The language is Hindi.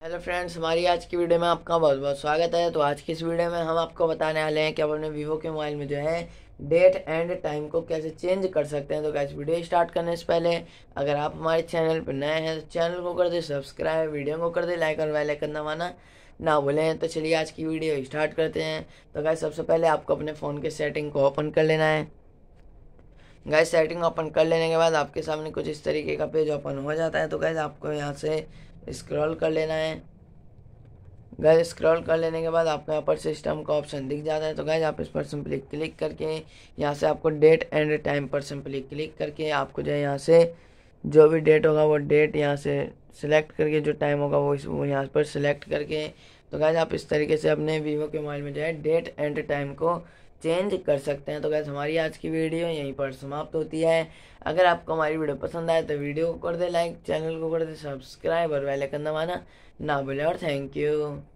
हेलो फ्रेंड्स, हमारी आज की वीडियो में आपका बहुत बहुत स्वागत है। तो आज की इस वीडियो में हम आपको बताने वाले हैं कि आप अपने वीवो के मोबाइल में जो है डेट एंड टाइम को कैसे चेंज कर सकते हैं। तो गाइस, वीडियो स्टार्ट करने से पहले अगर आप हमारे चैनल पर नए हैं तो चैनल को कर दे सब्सक्राइब, वीडियो को कर दे लाइक और बेल आइकन दबाना ना भूलें। तो चलिए आज की वीडियो स्टार्ट करते हैं। तो गाइस, सबसे पहले आपको अपने फ़ोन के सेटिंग को ओपन कर लेना है। गाइस, सेटिंग ओपन कर लेने के बाद आपके सामने कुछ इस तरीके का पेज ओपन हो जाता है। तो गाइस, आपको यहाँ से स्क्रॉल कर लेना है। गाइस, स्क्रॉल कर लेने के बाद आपको यहाँ पर सिस्टम का ऑप्शन दिख जाता है। तो गाइस, आप इस पर सिंपली क्लिक करके यहाँ से आपको डेट एंड टाइम पर सिंपली क्लिक करके आपको जो है यहाँ से जो भी डेट होगा वो डेट यहाँ से सिलेक्ट करके जो टाइम होगा वो यहाँ पर सिलेक्ट करके तो गाइस, आप इस तरीके से अपने वीवो के मोबाइल में जो है डेट एंड टाइम को चेंज कर सकते हैं। तो गाइस, हमारी आज की वीडियो यहीं पर समाप्त होती है। अगर आपको हमारी वीडियो पसंद आए तो वीडियो को कर दे लाइक, चैनल को कर दे सब्सक्राइब और बेल आइकन दबाना ना भूलें। और थैंक यू।